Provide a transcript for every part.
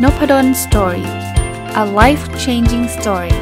Nopadon Story. A life-changing story.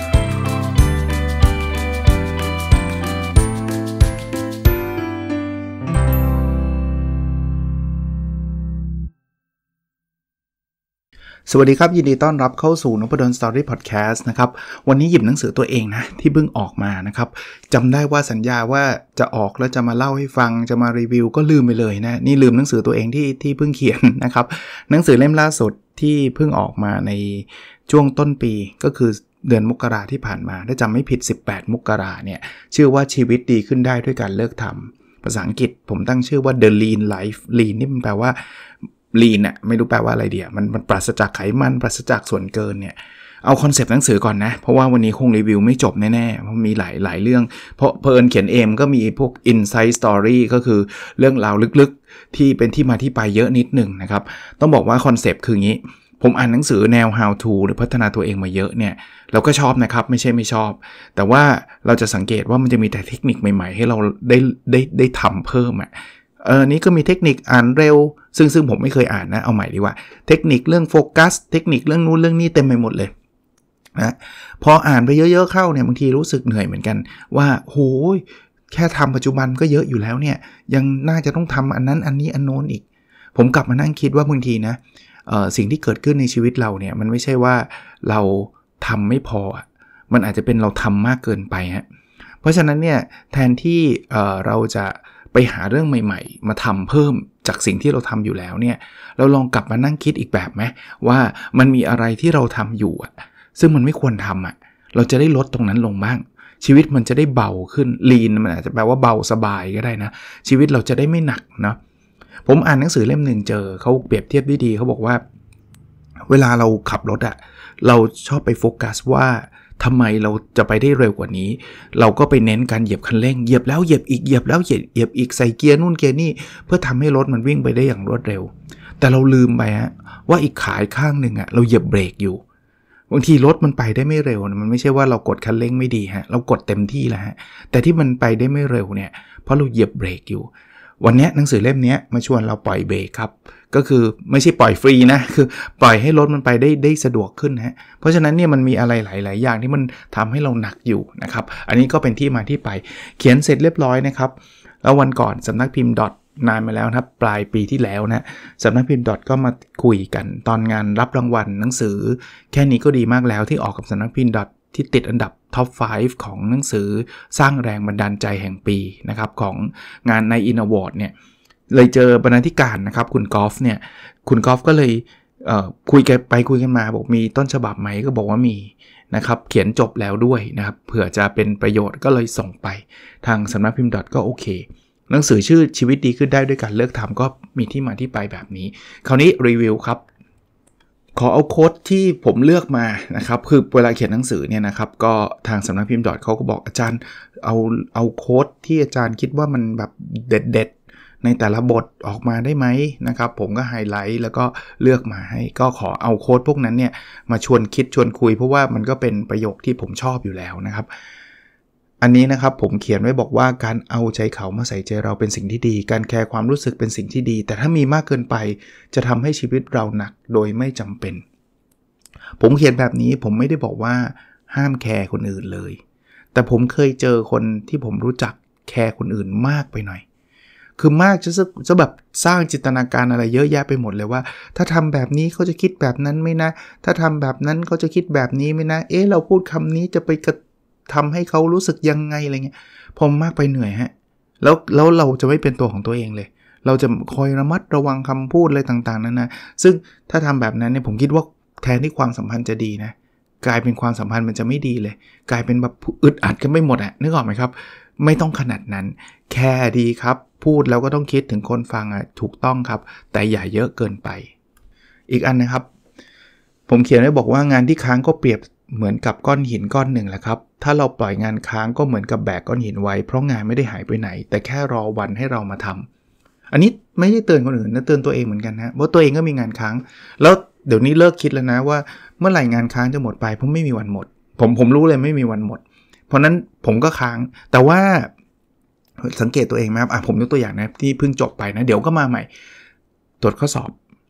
สวัสดีครับยินดีต้อนรับเข้าสู่ Nopadon Story Podcast นะครับวันนี้หยิบหนังสือตัวเองนะที่เพิ่งออกมานะครับจำได้ว่าสัญญาว่าจะออกแล้วจะมาเล่าให้ฟังจะมารีวิวก็ลืมไปเลยนะนี่ลืมหนังสือตัวเองที่เพิ่งเขียนนะครับหนังสือเล่มล่าสุดที่เพิ่งออกมาในช่วงต้นปีก็คือเดือนมกราที่ผ่านมาถ้าจำไม่ผิด18มกราเนี่ยชื่อว่าชีวิตดีขึ้นได้ด้วยการเลิกทำภาษาอังกฤษผมตั้งชื่อว่า The Lean Life Lean นี่มันแปลว่าลีนน่ะไม่รู้แปลว่าอะไรเดียวมันปราศจากไขมันปราศจากส่วนเกินเนี่ยเอาคอนเซปต์หนังสือก่อนนะเพราะว่าวันนี้คงรีวิวไม่จบแน่ๆเพราะมีหลายเรื่องเพราะเพิ่นเขียนเองก็มีพวก inside story ก็คือเรื่องราวลึกๆที่เป็นที่มาที่ไปเยอะนิดนึงนะครับต้องบอกว่าคอนเซปต์คืออย่างนี้ผมอ่านหนังสือแนว how to หรือพัฒนาตัวเองมาเยอะเนี่ยเราก็ชอบนะครับไม่ใช่ไม่ชอบแต่ว่าเราจะสังเกตว่ามันจะมีแต่เทคนิคใหม่ๆให้เราได้ทำเพิ่มนี้ก็มีเทคนิคอ่านเร็วซึ่งผมไม่เคยอ่านนะเอาใหม่ดีกว่าเทคนิคเรื่องโฟกัสเทคนิคเรื่องนู้นเรื่องนี้เต็มไปหมดเลยนะพออ่านไปเยอะๆเข้าเนี่ยบางทีรู้สึกเหนื่อยเหมือนกันว่าโหยแค่ทำปัจจุบันก็เยอะอยู่แล้วเนี่ยยังน่าจะต้องทำอันนั้นอันนี้อันโน้นอีกผมกลับมานั่งคิดว่าบางทีนะสิ่งที่เกิดขึ้นในชีวิตเราเนี่ยมันไม่ใช่ว่าเราทำไม่พอมันอาจจะเป็นเราทำมากเกินไปฮะเพราะฉะนั้นเนี่ยแทนที่เราจะไปหาเรื่องใหม่ๆมาทำเพิ่มจากสิ่งที่เราทำอยู่แล้วเนี่ยเราลองกลับมานั่งคิดอีกแบบไหมว่ามันมีอะไรที่เราทำอยู่ซึ่งมันไม่ควรทำเราจะได้ลดตรงนั้นลงบ้างชีวิตมันจะได้เบาขึ้นลีนมันอาจจะแปลว่าเบาสบายก็ได้นะชีวิตเราจะได้ไม่หนักเนาะผมอ่านหนังสือเล่มนึงเจอเขาเปรียบเทียบดีๆเขาบอกว่าเวลาเราขับรถเราชอบไปโฟกัสว่าทำไมเราจะไปได้เร็วกว่านี้เราก็ไปเน้นการเหยียบคันเร่งเหยียบแล้วเหยียบอีกเหยียบแล้วเหยียบอีกใส่เกียร์นู่นเกียร์นี่เพื่อทำให้รถมันวิ่งไปได้อย่างรวดเร็วแต่เราลืมไปว่าอีกขาข้างหนึ่งเราเหยียบเบรกอยู่บางทีรถมันไปได้ไม่เร็วมันไม่ใช่ว่าเรากดคันเร่งไม่ดีเรากดเต็มที่แล้วแต่ที่มันไปได้ไม่เร็วเนี่ยเพราะเราเหยียบเบรกอยู่วันนี้หนังสือเล่มนี้มาชวนเราปล่อยเบรกครับก็คือไม่ใช่ปล่อยฟรีนะคือปล่อยให้รถมันไปได้สะดวกขึ้นเพราะฉะนั้นเนี่ยมันมีอะไรหลายๆอย่างที่มันทำให้เราหนักอยู่นะครับอันนี้ก็เป็นที่มาที่ไปเขียนเสร็จเรียบร้อยนะครับแล้ววันก่อนสำนักพิมพ์นานมาแล้วครับปลายปีที่แล้วนะสำนักพิมพ์ก็มาคุยกันตอนงานรับรางวัลหนังสือแค่นี้ก็ดีมากแล้วที่ออกกับสำนักพิมพ์ที่ติดอันดับท็อป 5 ของหนังสือสร้างแรงบันดาลใจแห่งปีนะครับของงานใน Inaward เนี่ยเลยเจอบรรณาธิการนะครับคุณกอล์ฟเนี่ยคุณกอล์ฟก็เลยคุยกันมาบอกมีต้นฉบับไหมก็บอกว่ามีนะครับเขียนจบแล้วด้วยนะครับเผื่อจะเป็นประโยชน์ก็เลยส่งไปทางสำนักพิมพ์ก็โอเคหนังสือชื่อชีวิตดีขึ้นได้ด้วยการเลิกทำก็มีที่มาที่ไปแบบนี้คราวนี้รีวิวครับขอเอาโค้ดที่ผมเลือกมานะครับคือเวลาเขียนหนังสือเนี่ยนะครับก็ทางสำนักพิมพ์เขาก็บอกอาจารย์เอาโค้ดที่อาจารย์คิดว่ามันแบบเด็ดในแต่ละบทออกมาได้ไหมนะครับผมก็ไฮไลท์แล้วก็เลือกมาให้ก็ขอเอาโค้ดพวกนั้นเนี่ยมาชวนคิดชวนคุยเพราะว่ามันก็เป็นประโยคที่ผมชอบอยู่แล้วนะครับอันนี้นะครับผมเขียนไว้บอกว่าการเอาใจเขามาใส่ใจเราเป็นสิ่งที่ดีการแคร์ความรู้สึกเป็นสิ่งที่ดีแต่ถ้ามีมากเกินไปจะทำให้ชีวิตเราหนักโดยไม่จำเป็นผมเขียนแบบนี้ผมไม่ได้บอกว่าห้ามแคร์คนอื่นเลยแต่ผมเคยเจอคนที่ผมรู้จักแคร์คนอื่นมากไปหน่อยคือมากจะแบบสร้างจินตนาการอะไรเยอะแยะไปหมดเลยว่าถ้าทำแบบนี้เขาจะคิดแบบนั้นไหมนะถ้าทำแบบนั้นเขาจะคิดแบบนี้ไหมนะเราพูดคำนี้จะไปทำให้เขารู้สึกยังไงอะไรเงี้ยผมมากไปเหนื่อยแล้วเราจะไม่เป็นตัวของตัวเองเลยเราจะคอยระมัดระวังคำพูดอะไรต่างๆนั่นนะซึ่งถ้าทำแบบนั้นเนี่ยผมคิดว่าแทนที่ความสัมพันธ์จะดีนะกลายเป็นความสัมพันธ์มันจะไม่ดีเลยกลายเป็นแบบอึดอัดกันไม่หมดนึกออกไหมครับไม่ต้องขนาดนั้นแค่ดีครับพูดแล้วก็ต้องคิดถึงคนฟังถูกต้องครับแต่อย่าเยอะเกินไปอีกอันนะครับผมเขียนไว้บอกว่างานที่ค้างก็เปรียบเหมือนกับก้อนหินก้อนหนึ่งแหละครับถ้าเราปล่อยงานค้างก็เหมือนกับแบกก้อนหินไว้เพราะงานไม่ได้หายไปไหนแต่แค่รอวันให้เรามาทำอันนี้ไม่ใช่เตือนคนอื่นนะเตือนตัวเองเหมือนกันเพราะตัวเองก็มีงานค้างแล้วเดี๋ยวนี้เลิกคิดแล้วนะว่าเมื่อไหร่งานค้างจะหมดไปเพราะไม่มีวันหมดผมรู้เลยไม่มีวันหมดเพราะนั้นผมก็ค้างแต่ว่า สังเกตตัวเองไหมครับผมยกตัวอย่างนะที่เพิ่งจบไปนะเดี๋ยวก็มาใหม่ตรวจข้อสอบ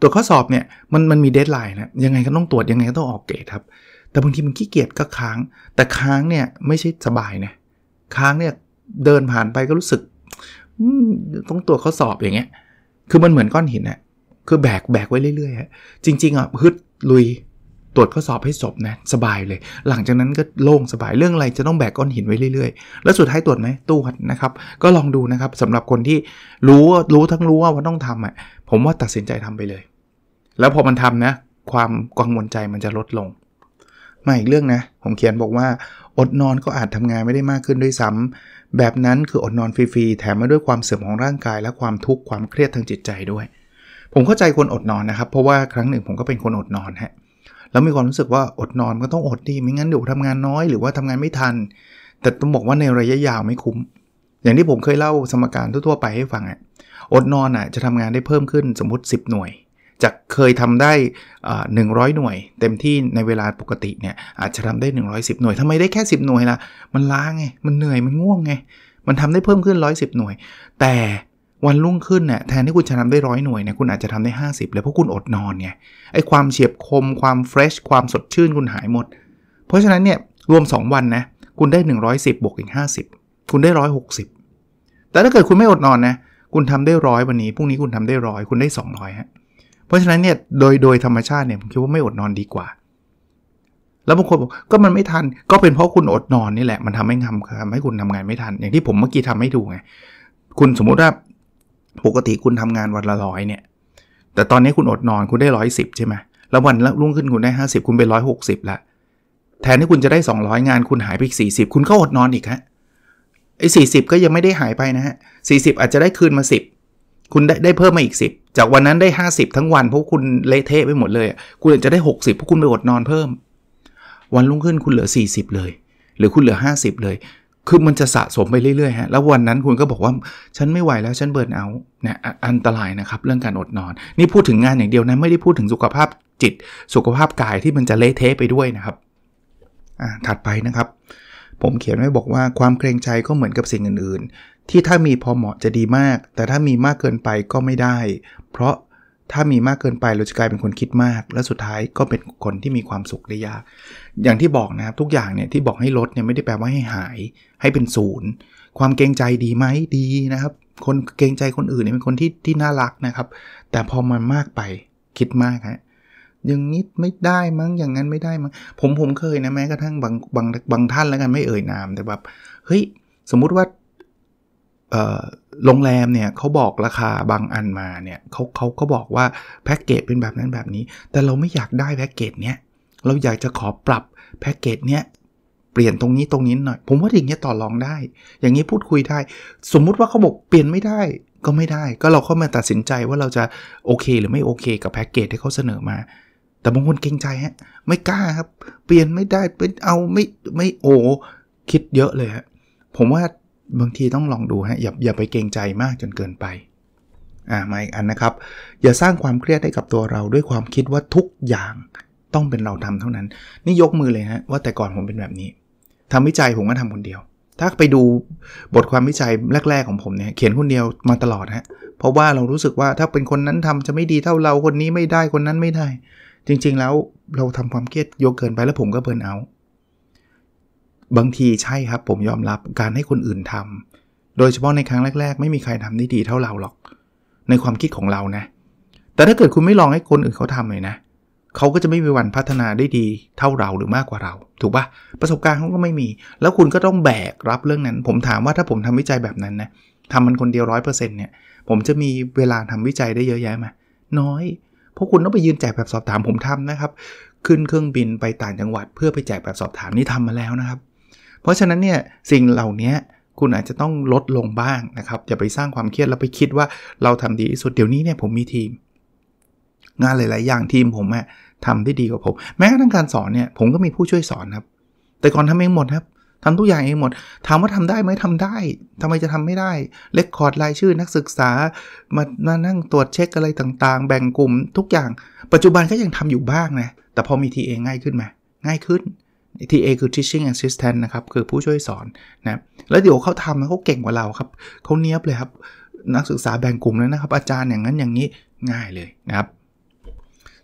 ตรวจข้อสอบเนี่ยมันมีเดดไลน์นะยังไงก็ต้องตรวจยังไงก็ต้องออกเกรดครับแต่บางทีมันขี้เกียจก็ค้างแต่ค้างเนี่ยไม่ใช่สบายนะค้างเนี่ยเดินผ่านไปก็รู้สึกต้องตรวจข้อสอบอย่างเงี้ยคือมันเหมือนก้อนหินนะคือแบกไว้เรื่อยๆจริงๆอ่ะฮึดลุยตรวจข้อสอบให้จบนะสบายเลยหลังจากนั้นก็โล่งสบายเรื่องอะไรจะต้องแบกก้อนหินไว้เรื่อยๆแล้วสุดท้ายตรวจไหมตรวจนะครับก็ลองดูนะครับสำหรับคนที่รู้ว่าต้องทำอ่ะผมว่าตัดสินใจทำไปเลยแล้วพอมันทำนะความกังวลใจมันจะลดลงมาอีกเรื่องนะผมเขียนบอกว่าอดนอนก็อาจทำงานไม่ได้มากขึ้นด้วยซ้ำแบบนั้นคืออดนอนฟรีๆแถมมาด้วยความเสื่อมของร่างกายและความทุกข์ความเครียดทางจิตใจด้วยผมเข้าใจคนอดนอนนะครับเพราะว่าครั้งหนึ่งผมก็เป็นคนอดนอนฮะแล้วมีความรู้สึกว่าอดนอนก็ต้องอดดิไม่งั้นเดี๋ยวทำงานน้อยหรือว่าทำงานไม่ทันแต่ต้องบอกว่าในระยะยาวไม่คุ้มอย่างที่ผมเคยเล่าสมการทั่วๆไปให้ฟังอดนอนจะทำงานได้เพิ่มขึ้นสมมุติ10หน่วยจากเคยทำได้100หน่วยเต็มที่ในเวลาปกติเนี่ยอาจจะทำได้110หน่วยทำไมได้แค่10หน่วยล่ะมันล้าไงมันเหนื่อยมันง่วงไงมันทำได้เพิ่มขึ้น110หน่วยแต่วันรุ่งขึ้นเนี่ยแทนที่คุณจะทำได้100หน่วยเนี่ยคุณอาจจะทำได้50เลยเพราะคุณอดนอนไงไอ้ความเฉียบคมความเฟรชความสดชื่นคุณหายหมดเพราะฉะนั้นเนี่ยรวม2วันนะคุณได้110บวกอีก50คุณได้160แต่ถ้าเกิดคุณไม่อดนอนนะคุณทำได้100วันนี้พรุ่งนี้คุณทำได้100คุณได้200ฮะเพราะฉะนั้นเนี่ยโดยธรรมชาติเนี่ยผมคิดว่าไม่อดนอนดีกว่าแล้วบางคนบอกก็มันไม่ทันก็เป็นเพราะคุณอดนอนนี่แหละมันทำให้คุณทำงานไม่ทันอย่างที่ผมเมื่อกี้ทำให้ดูไงคุณสมมุติว่าปกติคุณทำงานวันละ100เนี่ยแต่ตอนนี้คุณอดนอนคุณได้110ใช่ไหมแล้ววันรุ่งขึ้นคุณได้50คุณเป็น160ละแทนที่คุณจะได้200งานคุณหายไปอีก40คุณก็อดนอนอีกฮะไอ้40ก็ยังไม่ได้หายไปนะฮะ40อาจจะได้คืนมา10คุณได้เพิ่มมาอีก10จากวันนั้นได้50ทั้งวันเพราะคุณเละเทะไปหมดเลยคุณอาจจะได้60เพราะคุณไปอดนอนเพิ่มวันรุ่งขึ้นคุณเหลือ40เลยหรือคุณเหลือ50เลยคือมันจะสะสมไปเรื่อยๆฮะแล้ววันนั้นคุณก็บอกว่าฉันไม่ไหวแล้วฉันเบิร์นเอาท์เนี่ยอันตรายนะครับเรื่องการอดนอนนี่พูดถึงงานอย่างเดียวนะไม่ได้พูดถึงสุขภาพจิตสุขภาพกายที่มันจะเละเทะไปด้วยนะครับถัดไปนะครับผมเขียนไว้บอกว่าความเกรงใจก็เหมือนกับสิ่งอื่นๆที่ถ้ามีพอเหมาะจะดีมากแต่ถ้ามีมากเกินไปก็ไม่ได้เพราะถ้ามีมากเกินไปเราจะกลายเป็นคนคิดมากและสุดท้ายก็เป็นคนที่มีความสุขได้ยากอย่างที่บอกนะครับทุกอย่างเนี่ยที่บอกให้ลดเนี่ยไม่ได้แปลว่าให้หายให้เป็นศูนย์ความเกรงใจดีไหมดีนะครับคนเกรงใจคนอื่นเนี่ยเป็นคนที่น่ารักนะครับแต่พอมันมากไปคิดมากฮะอย่างนี้ไม่ได้มั้งอย่างนั้นไม่ได้มั้งผมเคยนะแม้กระทั่งบางท่านแล้วกันไม่เอ่ยนามแต่แบบเฮ้ยสมมุติว่าโรงแรมเนี่ยเขาบอกราคาบางอันมาเนี่ยเขาก็บอกว่าแพ็กเกจเป็นแบบนั้นแบบนี้แต่เราไม่อยากได้แพ็กเกจเนี้ยเราอยากจะขอปรับแพ็กเกจเนี้ยเปลี่ยนตรงนี้หน่อยผมว่าอย่างเงี้ยต่อรองได้อย่างนี้พูดคุยได้สมมุติว่าเขาบอกเปลี่ยนไม่ได้ก็ไม่ได้ก็เราเข้ามาตัดสินใจว่าเราจะโอเคหรือไม่โอเคกับแพ็กเกจที่เขาเสนอมาแต่บางคนเกรงใจฮะไม่กล้าครับเปลี่ยนไม่ได้เป็นเอาไม่โอ้คิดเยอะเลยฮะผมว่าบางทีต้องลองดูฮะอย่าไปเกรงใจมากจนเกินไปมาอีกอันนะครับอย่าสร้างความเครียดให้กับตัวเราด้วยความคิดว่าทุกอย่างต้องเป็นเราทำเท่านั้นนี่ยกมือเลยฮะว่าแต่ก่อนผมเป็นแบบนี้ทำวิจัยผมก็ทำคนเดียวถ้าไปดูบทความวิจัยแรกๆของผมเนี่ยเขียนคนเดียวมาตลอดฮะเพราะว่าเรารู้สึกว่าถ้าเป็นคนนั้นทำจะไม่ดีเท่าเราคนนี้ไม่ได้คนนั้นไม่ได้จริงๆแล้วเราทำความเครียดเยอะเกินไปแล้วผมก็เบิร์นเอาท์บางทีใช่ครับผมยอมรับการให้คนอื่นทำโดยเฉพาะในครั้งแรกๆไม่มีใครทำได้ดีเท่าเราหรอกในความคิดของเรานะแต่ถ้าเกิดคุณไม่ลองให้คนอื่นเขาทำเลยนะเขาก็จะไม่มีวันพัฒนาได้ดีเท่าเราหรือมากกว่าเราถูกปะประสบการณ์เขาก็ไม่มีแล้วคุณก็ต้องแบกรับเรื่องนั้นผมถามว่าถ้าผมทำวิจัยแบบนั้นนะทำมันคนเดียว 100% เนี่ยผมจะมีเวลาทำวิจัยได้เยอะแยะไหมน้อยเพราะคุณต้องไปยืนแจกแบบสอบถามผมทำนะครับขึ้นเครื่องบินไปต่างจังหวัดเพื่อไปแจกแบบสอบถามนี่ทำมาแล้วนะครับเพราะฉะนั้นเนี่ยสิ่งเหล่านี้คุณอาจจะต้องลดลงบ้างนะครับอย่าไปสร้างความเครียดแล้วไปคิดว่าเราทำดีที่สุดเดี๋ยวนี้เนี่ยผมมีทีมงานหลายๆอย่างทีมผมทำได้ดีกว่าผมแม้กระทั่งการสอนเนี่ยผมก็มีผู้ช่วยสอนครับแต่ก่อนทำเองหมดครับทำทุกอย่างเองหมดถามว่าทำได้ไหมทำได้ทำไมจะทำไม่ได้เรคคอร์ดรายชื่อนักศึกษามานั่งตรวจเช็คอะไรต่างๆแบ่งกลุ่มทุกอย่างปัจจุบันก็ยังทำอยู่บ้างนะแต่พอมี TA ง่ายขึ้นไหมง่ายขึ้น TA คือ teaching assistant นะครับคือผู้ช่วยสอนนะแล้วเดี๋ยวเขาทำเขาเก่งกว่าเราครับเขาเนียบเลยครับนักศึกษาแบ่งกลุ่มแล้วนะครับอาจารย์อย่างนั้นอย่างนี้ง่ายเลยนะครับ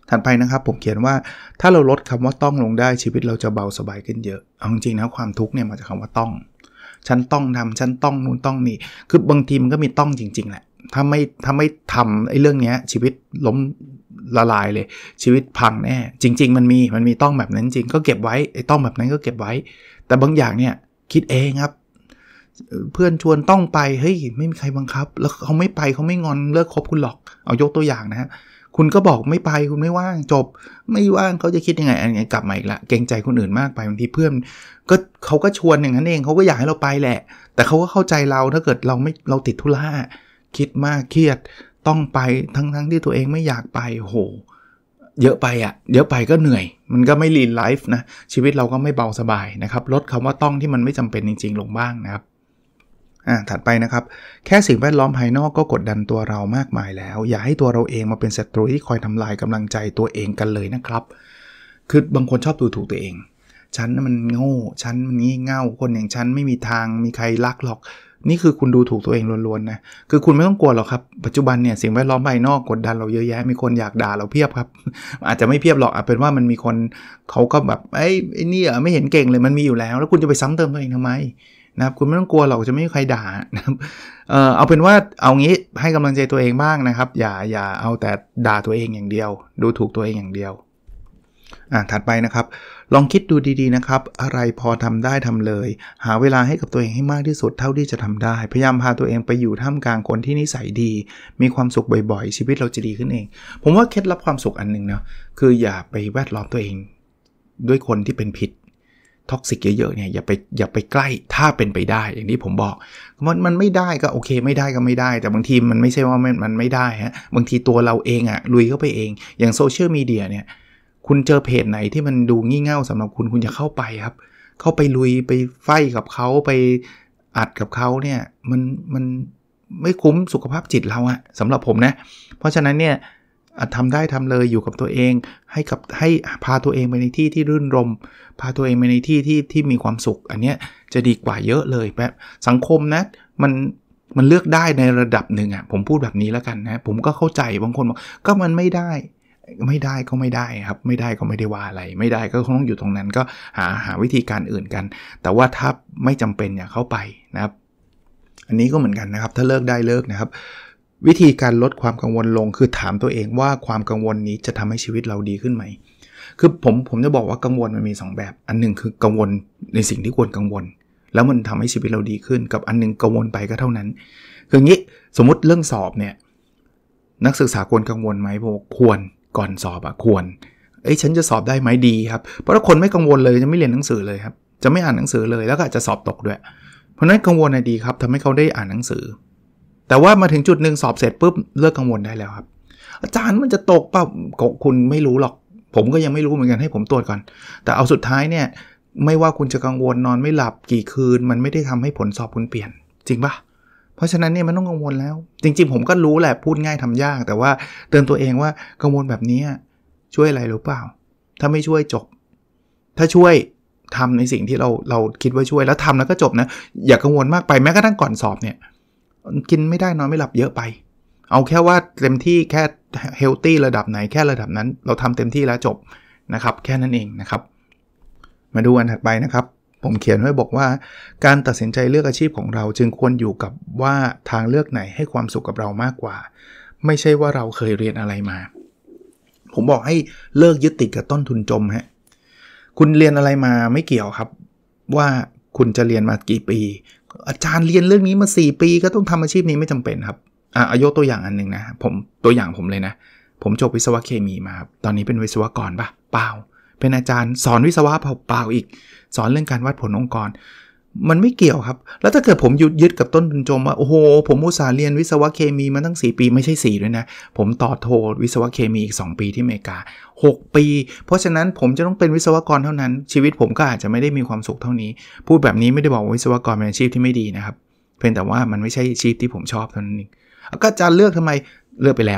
ถัดไปนะครับผมเขียนว่าถ้าเราลดคำว่าต้องลงได้ชีวิตเราจะเบาสบายขึ้นเยอะเอาจริงๆนะความทุกข์เนี่ยมาจากคำว่าต้องฉันต้องทำฉันต้องนู่นต้องนี่คือบางทีมันก็มีต้องจริงๆแหละถ้าไม่ทำไอ้เรื่องนี้ชีวิตล้มละลายเลยชีวิตพังแน่จริงๆมันมีต้องแบบนั้นจริงก็เก็บไว้ไอ้ต้องแบบนั้นก็เก็บไว้แต่บางอย่างเนี่ยคิดเองครับเพื่อนชวนต้องไปเฮ้ยไม่มีใครบังคับแล้วเขาไม่ไปเขาไม่งอนเลิกคบคุณหรอกเอายกตัวอย่างนะฮะคุณก็บอกไม่ไปคุณไม่ว่างจบไม่ว่างเขาจะคิดยังไงอันนี้กลับมาอีกละเกรงใจคนอื่นมากไปบางทีเพื่อนก็เขาก็ชวนอย่างนั้นเองเขาก็อยากให้เราไปแหละแต่เขาก็เข้าใจเราถ้าเกิดเราติดธุระคิดมากเครียดต้องไปทั้งที่ตัวเองไม่อยากไปโหเยอะไปเยอะไปก็เหนื่อยมันก็ไม่ลีนไลฟ์นะชีวิตเราก็ไม่เบาสบายนะครับลดคำว่าต้องที่มันไม่จำเป็นจริงๆลงบ้างนะครับถัดไปนะครับแค่สิ่งแวดล้อมภายนอกก็กดดันตัวเรามากมายแล้วอย่าให้ตัวเราเองมาเป็นศัตรูที่คอยทำลายกำลังใจตัวเองกันเลยนะครับคือบางคนชอบดูถูกตัวเองฉันมันโง่ฉันมันงี่เง่าคนอย่างฉันไม่มีทางมีใครรักหรอกนี่คือคุณดูถูกตัวเองล้วนๆนะคือคุณไม่ต้องกลัวหรอกครับปัจจุบันเนี่ยสิ่งแวดล้อมภายนอกกดดันเราเยอะแยะมีคนอยากด่าเราเพียบครับอาจจะไม่เพียบหรอกอาจเป็นว่ามันมีคนเขาก็แบบไอ้นี่ไม่เห็นเก่งเลยมันมีอยู่แล้วคุณจะไปซ้ำเติมตัวเองทำไมนะครับคุณไม่ต้องกลัวหรอกจะไม่มีใครด่านะครับเอาเป็นว่าเอางี้ให้กำลังใจตัวเองบ้างนะครับอย่าเอาแต่ด่าตัวเองอย่างเดียวดูถูกตัวเองอย่างเดียวถัดไปนะครับลองคิดดูดีๆนะครับอะไรพอทำได้ทำเลยหาเวลาให้กับตัวเองให้มากที่สุดเท่าที่จะทำได้พยายามพาตัวเองไปอยู่ท่ามกลางคนที่นิสัยดีมีความสุขบ่อยๆชีวิตเราจะดีขึ้นเองผมว่าเคล็ดลับความสุขอันนึงนะคืออย่าไปแวดล้อมตัวเองด้วยคนที่เป็นพิษท็อกซิกเยอะๆเนี่ยอย่าไปใกล้ถ้าเป็นไปได้อย่างที่ผมบอกมันไม่ได้ก็โอเคไม่ได้ก็ไม่ได้แต่บางทีมันไม่ใช่ว่ามันไม่ได้ฮะบางทีตัวเราเองลุยเข้าไปเองอย่างโซเชียลมีเดียเนี่ยคุณเจอเพจไหนที่มันดูงี่เง่าสำหรับคุณอย่าเข้าไปครับเข้าไปลุยไปไฟกับเขาไปอัดกับเขาเนี่ยมันไม่คุ้มสุขภาพจิตเราสำหรับผมนะเพราะฉะนั้นเนี่ยทำได้ทำเลยอยู่กับตัวเองให้พาตัวเองไปในที่ที่รื่นรมพาตัวเองไปในที่มีความสุขอันเนี้ยจะดีกว่าเยอะเลยแบบสังคมนะมันเลือกได้ในระดับหนึ่งผมพูดแบบนี้แล้วกันนะผมก็เข้าใจบางคนบอกก็มันไม่ได้ก็ไม่ได้ครับไม่ได้ก็ไม่ได้ว่าอะไรไม่ได้ก็ต้องอยู่ตรงนั้นก็หาวิธีการอื่นกันแต่ว่าถ้าไม่จำเป็นอย่าเข้าไปนะครับอันนี้ก็เหมือนกันนะครับถ้าเลิกได้เลิกนะครับวิธีการลดความกังวลลงคือถามตัวเองว่าความกังวลนี้จะทำให้ชีวิตเราดีขึ้นไหมคือผมจะบอกว่ากังวลมันมี2แบบอันนึงคือกังวลในสิ่งที่ควรกังวลแล้วมันทำให้ชีวิตเราดีขึ้นกับอันนึงกังวลไปก็เท่านั้นคืออย่างนี้สมมติเรื่องสอบเนี่ยนักศึกษาควรกังวลไหมบอกควรก่อนสอบควรฉันจะสอบได้ไหมดีครับเพราะถ้าคนไม่กังวลเลยจะไม่เรียนหนังสือเลยครับจะไม่อ่านหนังสือเลยแล้วก็อาจจะสอบตกด้วยเพราะนั้นกังวลดีครับทำให้เขาได้อ่านหนังสือแต่ว่ามาถึงจุดนึงสอบเสร็จปุ๊บเลิกกังวลได้แล้วครับอาจารย์มันจะตกเปล่าคุณไม่รู้หรอกผมก็ยังไม่รู้เหมือนกันให้ผมตรวจก่อนแต่เอาสุดท้ายเนี่ยไม่ว่าคุณจะกังวลนอนไม่หลับกี่คืนมันไม่ได้ทำให้ผลสอบคุณเปลี่ยนจริงปะเพราะฉะนั้นเนี่ยมันต้องกังวลแล้วจริงๆผมก็รู้แหละพูดง่ายทำยากแต่ว่าเตือนตัวเองว่ากังวลแบบนี้ช่วยอะไรหรือเปล่าถ้าไม่ช่วยจบถ้าช่วยทำในสิ่งที่เราคิดว่าช่วยแล้วทำแล้วก็จบนะอย่ากังวลมากไปแม้กระทั่งก่อนสอบเนี่ยกินไม่ได้นอนไม่หลับเยอะไปเอาแค่ว่าเต็มที่แค่เฮลตี้ระดับไหนแค่ระดับนั้นเราทำเต็มที่แล้วจบนะครับแค่นั้นเองนะครับมาดูอันถัดไปนะครับผมเขียนไว้บอกว่าการตัดสินใจเลือกอาชีพของเราจึงควรอยู่กับว่าทางเลือกไหนให้ความสุขกับเรามากกว่าไม่ใช่ว่าเราเคยเรียนอะไรมาผมบอกให้เลิกยึดติดกับต้นทุนจมฮะคุณเรียนอะไรมาไม่เกี่ยวครับว่าคุณจะเรียนมากี่ปีอาจารย์เรียนเรื่องนี้มา4ปีก็ต้องทำอาชีพนี้ไม่จำเป็นครับยกตัวอย่างอันนึงนะผมตัวอย่างผมเลยนะผมจบวิศวะเคมีมาครับตอนนี้เป็นวิศวกรเปล่าเป็นอาจารย์สอนวิศวะเปล่าอีกสอนเรื่องการวัดผลองค์กรมันไม่เกี่ยวครับแล้วถ้าเกิดผมยึดกับต้นทุนจมว่าโอ้โหผมอุตส่าห์เรียนวิศวะเคมีมาตั้ง4ปีไม่ใช่4ด้วยนะผมต่อโทวิศวะเคมีอีก2ปีที่อเมริกา6ปีเพราะฉะนั้นผมจะต้องเป็นวิศวกรเท่านั้นชีวิตผมก็อาจจะไม่ได้มีความสุขเท่านี้พูดแบบนี้ไม่ได้บอกว่าวิศวกรเป็นอาชีพที่ไม่ดีนะครับเพียงแต่ว่ามันไม่ใช่อาชีพที่ผมชอบเท่านั้นเองก็จะเลือกทำไมเลือกไปแล้ว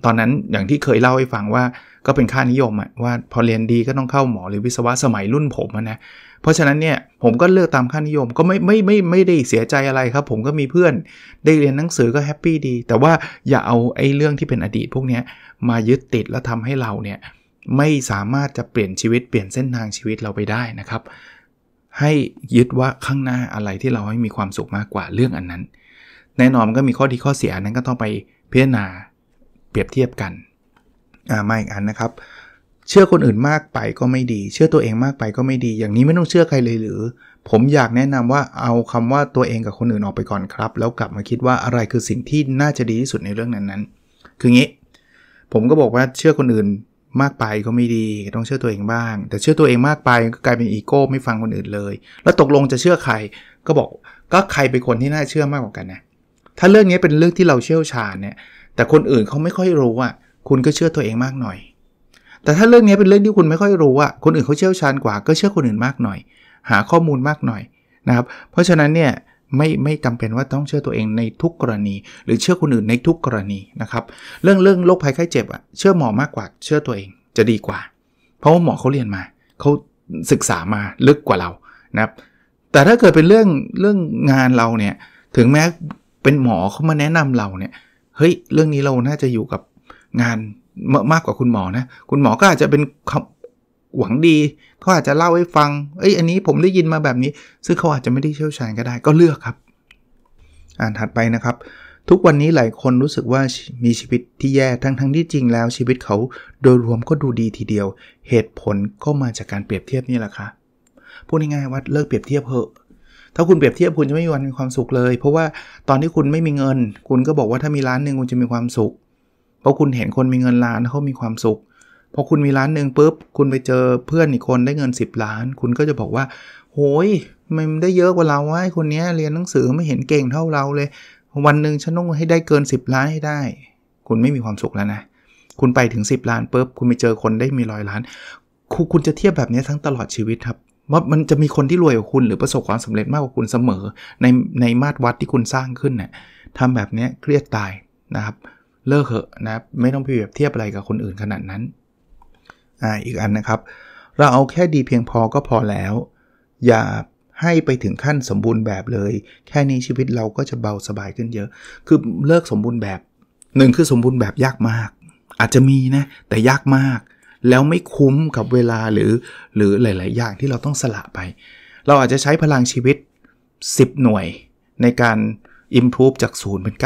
ตอนนั้นอย่างที่เคยเล่าให้ฟังว่าก็เป็นค่านิยมว่าพอเรียนดีก็ต้องเข้าหมอหรือวิศวะสมัยรุ่นผมนะเพราะฉะนั้นเนี่ยผมก็เลือกตามค่านิยมก็ไม่ได้เสียใจอะไรครับผมก็มีเพื่อนได้เรียนหนังสือก็แฮปปี้ดีแต่ว่าอย่าเอาไอ้เรื่องที่เป็นอดีตพวกนี้มายึดติดแล้วทำให้เราเนี่ยไม่สามารถจะเปลี่ยนชีวิตเปลี่ยนเส้นทางชีวิตเราไปได้นะครับให้ยึดว่าข้างหน้าอะไรที่เราให้มีความสุขมากกว่าเรื่องอันนั้นแน่นอนมันก็มีข้อดีข้อเสียนั้นก็ต้องไปพิจารณาเปรียบเทียบกันมาอีกอันนะครับเชื่อคนอื่นมากไปก็ไม่ดีเชื่อตัวเองมากไปก็ไม่ดีอย่างนี้ไม่ต้องเชื่อใครเลยหรือผมอยากแนะนำว่าเอาคำว่าตัวเองกับคนอื่นออกไปก่อนครับแล้วกลับมาคิดว่าอะไรคือสิ่งที่น่าจะดีที่สุดในเรื่องนั้นๆคืองี้ผมก็บอกว่าเชื่อคนอื่นมากไปก็ไม่ดีต้องเชื่อตัวเองบ้างแต่เชื่อตัวเองมากไปก็กลายเป็นอีโก้ไม่ฟังคนอื่นเลยแล้วตกลงจะเชื่อใครก็บอกก็ใครเป็นคนที่น่าเชื่อมากกว่ากันนะถ้าเรื่องนี้เป็นเรื่องที่เราเชี่ยวชาญเนี่ยแต่คนอื่นเขาไม่ค่อยรู้คุณก็เชื่อตัวเองมากหน่อยแต่ถ้าเรื่องนี้เป็นเรื่องที่คุณไม่ค่อยรู้คนอื่นเขาเชี่ยวชาญกว่าก็เชื่อคนอื่นมากหน่อยหาข้อมูลมากหน่อยนะครับเพราะฉะนั้นเนี่ยไม่จำเป็นว่าต้องเชื่อตัวเองในทุกกรณีหรือเชื่อคนอื่นในทุกกรณีนะครับเรื่องโรคภัยไข้เจ็บเชื่อหมอมากกว่าเชื่อตัวเองจะดีกว่าเพราะว่าหมอเขาเรียนมาเขาศึกษามาลึกกว่าเรานะครับแต่ถ้าเกิดเป็นเรื่องงานเราเนี่ยถึงแม้เป็นหมอเขามาแนะนำเราเนี่ยเฮ้ยเรื่องนี้เราน่าจะอยู่กับงานมากกว่าคุณหมอนะคุณหมอก็อาจจะเป็นหวังดีเขาอาจจะเล่าให้ฟังอันนี้ผมได้ยินมาแบบนี้ซึ่งเขาอาจจะไม่ได้เชี่ยวชาญก็ได้ก็เลือกครับถัดไปนะครับทุกวันนี้หลายคนรู้สึกว่ามีชีวิตที่แย่ทั้งที่จริงแล้วชีวิตเขาโดยรวมก็ดูดีทีเดียวเหตุผลก็มาจากการเปรียบเทียบนี่แหละค่ะพูดง่ายๆว่าเลิกเปรียบเทียบเถอะถ้าคุณเปรียบเทียบคุณจะไม่มีวันมีความสุขเลยเพราะว่าตอนที่คุณไม่มีเงินคุณก็บอกว่าถ้ามีล้านนึงคุณจะมีความสุขเพราะคุณเห็นคนมีเงินล้านเขามีความสุขพอคุณมีล้านนึงปุ๊บคุณไปเจอเพื่อนอีกคนได้เงิน10ล้านคุณก็จะบอกว่าโหยมันได้เยอะกว่าเราไอ้คนนี้เรียนหนังสือไม่เห็นเก่งเท่าเราเลยวันนึงฉันต้องให้ได้เกิน10ล้านให้ได้คุณไม่มีความสุขแล้วนะคุณไปถึง10ล้านปุ๊บคุณไปเจอคนได้มี100ล้านคุณจะเทียบแบบนี้ทั้งตลอดชีวิตครับว่ามันจะมีคนที่รวยกว่าคุณหรือประสบความสำเร็จมากกว่าคุณเสมอในมาตรวัดที่คุณสร้างขึ้นเนี่ยทำแบบนี้เครียดตายนะครับเลิกเถอะนะไม่ต้องไปเปรียบเทียบอะไรกับคนอื่นขนาดนั้นอีกอันนะครับเราเอาแค่ดีเพียงพอก็พอแล้วอย่าให้ไปถึงขั้นสมบูรณ์แบบเลยแค่นี้ชีวิตเราก็จะเบาสบายขึ้นเยอะคือเลิกสมบูรณ์แบบ1คือสมบูรณ์แบบยากมากอาจจะมีนะแต่ยากมากแล้วไม่คุ้มกับเวลาหรือหลายๆอย่างที่เราต้องสละไปเราอาจจะใช้พลังชีวิต10หน่วยในการ improve จาก0เป็น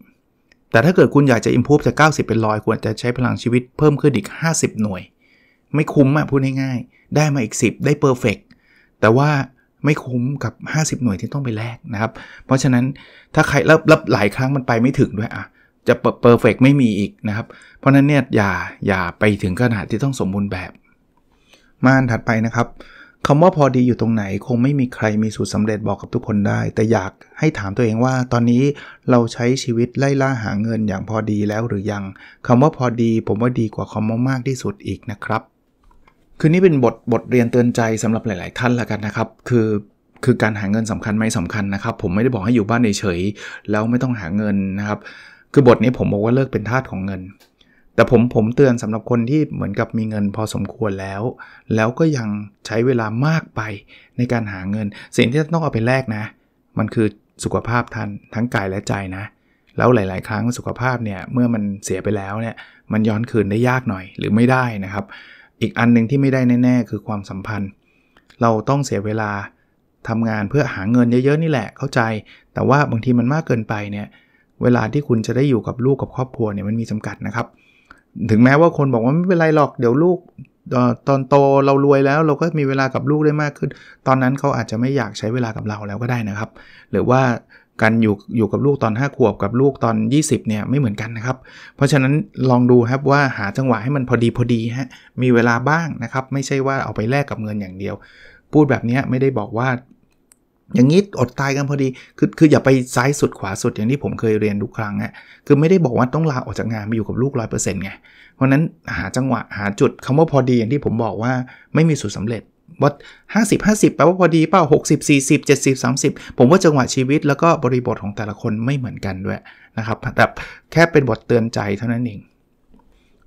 90แต่ถ้าเกิดคุณอยากจะ improve จาก90เป็น100ควรจะใช้พลังชีวิตเพิ่มขึ้นอีก50หน่วยไม่คุ้มพูดง่ายๆได้มาอีก10ได้ perfect แต่ว่าไม่คุ้มกับ50หน่วยที่ต้องไปแลกนะครับเพราะฉะนั้นถ้าใครแล้วหลายครั้งมันไปไม่ถึงด้วยจะเพอร์เฟกต์ไม่มีอีกนะครับเพราะนั้นเนี่ยอย่าไปถึงขนาดที่ต้องสมบูรณ์แบบมาอันถัดไปนะครับคำว่าพอดีอยู่ตรงไหนคงไม่มีใครมีสูตรสำเร็จบอกกับทุกคนได้แต่อยากให้ถามตัวเองว่าตอนนี้เราใช้ชีวิตไล่ล่าหาเงินอย่างพอดีแล้วหรือยังคำว่าพอดีผมว่าดีกว่าคำว่ามากที่สุดอีกนะครับคือนี่เป็นบทเรียนเตือนใจสำหรับหลายๆท่านละกันนะครับคือการหาเงินสำคัญไหมสำคัญนะครับผมไม่ได้บอกให้อยู่บ้านเฉยๆแล้วไม่ต้องหาเงินนะครับคือบทนี้ผมบอกว่าเลิกเป็นทาสของเงินแต่ผมเตือนสำหรับคนที่เหมือนกับมีเงินพอสมควรแล้วก็ยังใช้เวลามากไปในการหาเงินสิ่งที่ต้องเอาไปแลกนะมันคือสุขภาพท่านทั้งกายและใจนะแล้วหลายๆครั้งสุขภาพเนี่ยเมื่อมันเสียไปแล้วเนี่ยมันย้อนคืนได้ยากหน่อยหรือไม่ได้นะครับอีกอันนึงที่ไม่ได้แน่ๆคือความสัมพันธ์เราต้องเสียเวลาทำงานเพื่อหาเงินเยอะๆนี่แหละเข้าใจแต่ว่าบางทีมันมากเกินไปเนี่ยเวลาที่คุณจะได้อยู่กับลูกกับครอบครัวเนี่ยมันมีจำกัดนะครับถึงแม้ว่าคนบอกว่าไม่เป็นไรหรอกเดี๋ยวลูกตอนโตเรารวยแล้วเราก็มีเวลากับลูกได้มากขึ้นตอนนั้นเขาอาจจะไม่อยากใช้เวลากับเราแล้วก็ได้นะครับหรือว่าการอยู่กับลูกตอน5ขวบกับลูกตอน20เนี่ยไม่เหมือนกันนะครับเพราะฉะนั้นลองดูครับว่าหาจังหวะให้มันพอดีฮะมีเวลาบ้างนะครับไม่ใช่ว่าเอาไปแลกกับเงินอย่างเดียวพูดแบบนี้ไม่ได้บอกว่าอย่างนี้อดตายกันพอดีคืออย่าไปซ้ายสุดขวาสุดอย่างที่ผมเคยเรียนทุกครั้งคือไม่ได้บอกว่าต้องลาออกจากงานมาอยู่กับลูก 100% ไงเพราะนั้นหาจังหวะหาจุดคำว่าพอดีอย่างที่ผมบอกว่าไม่มีสูตรสำเร็จว่า50-50แปลว่าพอดีเปล่า60-40 70-30ผมว่าจังหวะชีวิตแล้วก็บริบทของแต่ละคนไม่เหมือนกันด้วยนะครับแต่แค่เป็นบทเตือนใจเท่านั้นเอง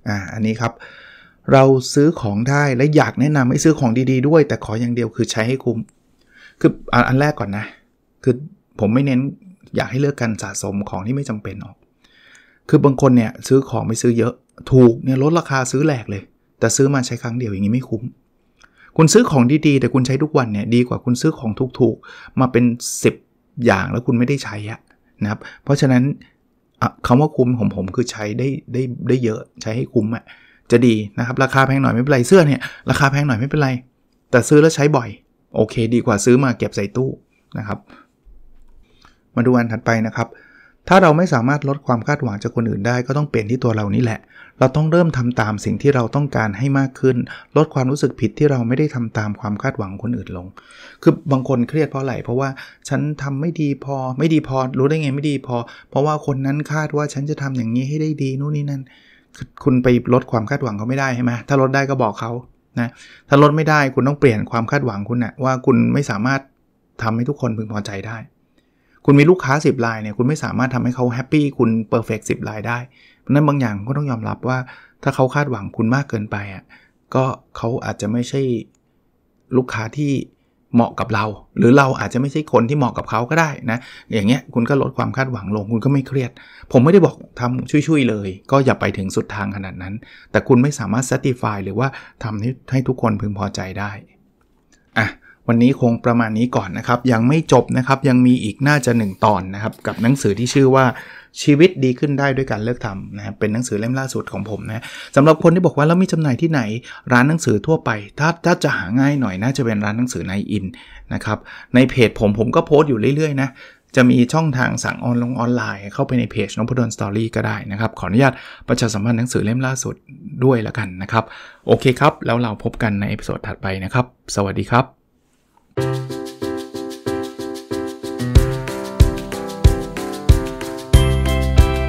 อันนี้ครับเราซื้อของได้และอยากแนะนำให้ซื้อของดีๆด้วยแต่ขออย่างเดียวคือใช้ให้คุ้มคืออันแรกก่อนนะคือผมไม่เน้นอยากให้เลือกการสะสมของที่ไม่จำเป็นออกคือบางคนเนี่ยซื้อของไม่ซื้อเยอะถูกเนี่ยลดราคาซื้อแหลกเลยแต่ซื้อมาใช้ครั้งเดียวอย่างนี้ไม่คุ้มคุณซื้อของดีๆแต่คุณใช้ทุกวันเนี่ยดีกว่าคุณซื้อของถูกๆมาเป็น10อย่างแล้วคุณไม่ได้ใช้นะครับเพราะฉะนั้นคำว่าคุ้มของผมคือใช้ได้เยอะใช้ให้คุ้มจะดีนะครับราคาแพงหน่อยไม่เป็นไรเสื้อเนี่ยราคาแพงหน่อยไม่เป็นไรแต่ซื้อแล้วใช้บ่อยโอเคดีกว่าซื้อมาเก็บใส่ตู้นะครับมาดูอันถัดไปนะครับถ้าเราไม่สามารถลดความคาดหวังจากคนอื่นได้ก็ต้องเปลี่ยนที่ตัวเรานี่แหละเราต้องเริ่มทำตามสิ่งที่เราต้องการให้มากขึ้นลดความรู้สึกผิดที่เราไม่ได้ทำตามความคาดหวังคนอื่นลงคือบางคนเครียดเพราะอะไรเพราะว่าฉันทำไม่ดีพอรู้ได้ไงไม่ดีพอเพราะว่าคนนั้นคาดว่าฉันจะทำอย่างนี้ให้ได้ดีนู่นนี่นั่นคุณไปลดความคาดหวังเขาไม่ได้ใช่ไหมถ้าลดได้ก็บอกเขานะถ้าลดไม่ได้คุณต้องเปลี่ยนความคาดหวังคุณนะว่าคุณไม่สามารถทำให้ทุกคนพึงพอใจได้คุณมีลูกค้า10รายเนี่ยคุณไม่สามารถทำให้เขาแฮปปี้คุณเพอร์เฟค10รายได้เพราะนั้นบางอย่างก็ต้องยอมรับว่าถ้าเขาคาดหวังคุณมากเกินไปก็เขาอาจจะไม่ใช่ลูกค้าที่เหมาะกับเราหรือเราอาจจะไม่ใช่คนที่เหมาะกับเขาก็ได้นะอย่างเงี้ยคุณก็ลดความคาดหวังลงคุณก็ไม่เครียดผมไม่ได้บอกทำช่วยๆเลยก็อย่าไปถึงสุดทางขนาดนั้นแต่คุณไม่สามารถ satisfy หรือว่าทำให้ทุกคนพึงพอใจได้วันนี้คงประมาณนี้ก่อนนะครับยังไม่จบนะครับยังมีอีกน่าจะ1ตอนนะครับกับหนังสือที่ชื่อว่าชีวิตดีขึ้นได้ด้วยการเลิกทำนะครับเป็นหนังสือเล่มล่าสุดของผมนะสำหรับคนที่บอกว่าแล้วมีจำหน่ายที่ไหนร้านหนังสือทั่วไปถ้าจะหาง่ายหน่อยน่าจะเป็นร้านหนังสือในอินนะครับในเพจผมก็โพสต์อยู่เรื่อยๆนะจะมีช่องทางสั่งออนไลน์เข้าไปในเพจนพดลสตอรี่ก็ได้นะครับขออนุญาตประชาสัมพันธ์หนังสือเล่มล่าสุดด้วยละกันนะครับโอเคครับแล้วเราพบกันในเอพิโซดถัดไปนะครับสวัสดีครับ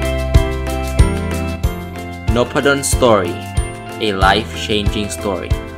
Noppadan Story, a life-changing story.